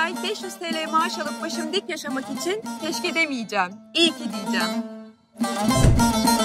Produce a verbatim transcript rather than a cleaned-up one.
ay beş yüz T L maaş alıp başım dik yaşamak için keşke demeyeceğim. İyi ki diyeceğim.